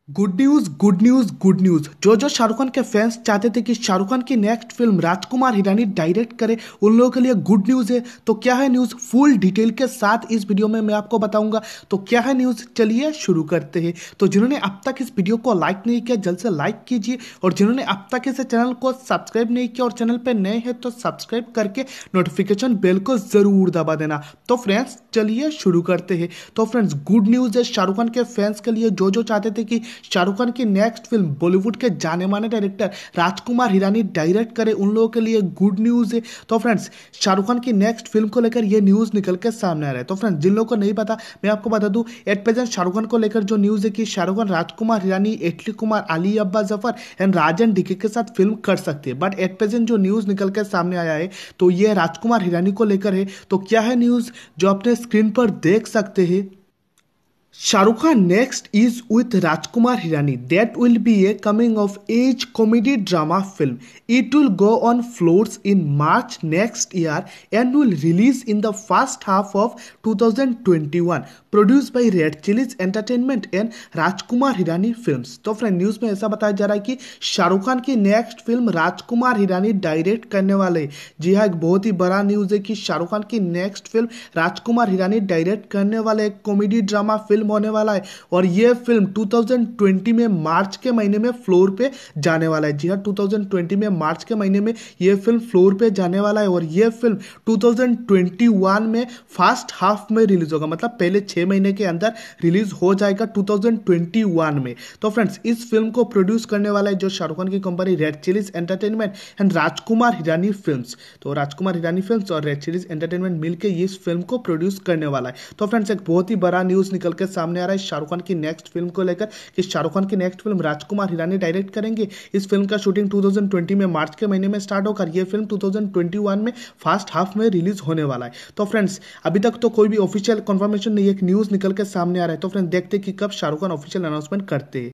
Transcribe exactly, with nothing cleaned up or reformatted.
Good news good news good news. जो जो शाहरुख खान के फैंस चाहते थे कि शाहरुख खान की next film Rajkumar Hirani direct करे, उन लोगों के लिए गुड न्यूज है। तो क्या है न्यूज, फुल डिटेल के साथ इस वीडियो में मैं आपको बताऊंगा। तो क्या है न्यूज, चलिए शुरू करते हैं। तो जिन्होंने अब तक इस वीडियो को लाइक नहीं किया, जल्द से लाइक कीजिए, और जिन्होंने अब तक इस चैनल को सब्सक्राइब नहीं किया और चैनल पर नए हैं तो सब्सक्राइब करके नोटिफिकेशन बेल को जरूर दबा देना। तो फ्रेंड्स चलिए शुरू करते हैं। तो फ्रेंड्स गुड न्यूज है शाहरुख खान के फैंस के लिए, जो जो चाहते थे कि शाहरुख खान की नेक्स्ट फिल्म बॉलीवुड के जाने माने डायरेक्टर राजकुमार हिरानी डायरेक्ट करे, उन लोगों के लिए गुड न्यूज है। तो फ्रेंड्स शाहरुख खान की नेक्स्ट फिल्म को लेकर ये न्यूज निकल के सामने आ रहा है। तो फ्रेंड्स जिन लोगों को नहीं पता, मैं आपको बता दूं, एट प्रेजेंट शाहरुख खान को लेकर जो न्यूज है कि शाहरुख खान राजकुमार हिरानी, इटली कुमार, Ali Abbas Zafar and Rajan DK के साथ फिल्म कर सकते हैं। बट एट प्रेजेंट जो न्यूज निकल के सामने आया है तो ये राजकुमार हिरानी को लेकर है। तो क्या है न्यूज जो अपने स्क्रीन पर देख सकते हैं। Shahrukh Khan next is with Rajkumar Hirani. That will be a coming of age comedy drama film. It will go on floors in March next year and will release in the first half of two thousand twenty-one. Produced by Red Chillies Entertainment and Rajkumar Hirani Films. तो friend news में ऐसा बताया जा रहा है कि शाहरुख खान की next film Rajkumar Hirani direct करने वाले हैं। जी हाँ, एक बहुत ही बड़ा न्यूज है कि शाहरुख खान की next film Rajkumar Hirani direct करने वाले एक कॉमेडी ड्रामा फिल्म होने वाला है। और ये फिल्म टू थाउजेंड ट्वेंटी में मार्च के महीने में फ्लोर पे जाने वाला है। जी हाँ, टू थाउजेंड ट्वेंटी में मार्च के महीने में ये फिल्म फ्लोर पे जाने वाला है। और ये film two thousand twenty one में फर्स्ट हाफ में रिलीज होगा, मतलब पहले छह महीने के अंदर रिलीज हो जाएगा टू थाउजेंड ट्वेंटी वन में। तो फ्रेंड्स इस फिल्म को प्रोड्यूस करने वाला है जो शाहरुख खान की company Red Chillies Entertainment and Rajkumar Hirani Films. तो राजकुमार हिरानी फिल्म्स और रेड चिलीज एंटरटेनमेंट मिलकर इस फिल्म को प्रोड्यूस करने वाला है। तो फ्रेंड्स एक बहुत ही बड़ा न्यूज निकल के सामने आ रहा है शाहरुख खान की नेक्स्ट फिल्म को लेकर कि शाहरुख खान की next film Rajkumar Hirani direct करेंगे। इस फिल्म का शूटिंग टू थाउजेंड ट्वेंटी में मार्च के महीने में स्टार्ट होकर यह film two thousand twenty one में फर्स्ट हाफ में रिलीज होने वाला है। तो फ्रेंड्स अभी तक तो कोई भी ऑफिशियल कंफर्मेशन नहीं, एक न्यूज निकल के सामने आ रहा है। तो फ्रेंड्स देखते हैं कि कब शाहरुख खान ऑफिशियल अनाउंसमेंट करते हैं।